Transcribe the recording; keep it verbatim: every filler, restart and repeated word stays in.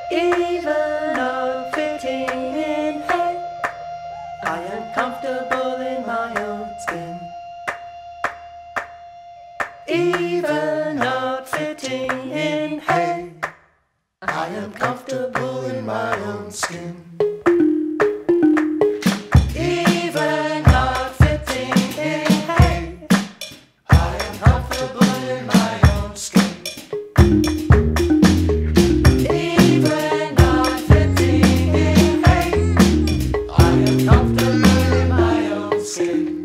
even not fitting in. Hey, I am comfortable in my own skin. Even not fitting in. Hey, I am comfortable in my own skin. Even not fitting in. Hey, I am comfortable in my own skin. Even not fitting in. Hey, I am comfortable in my own skin.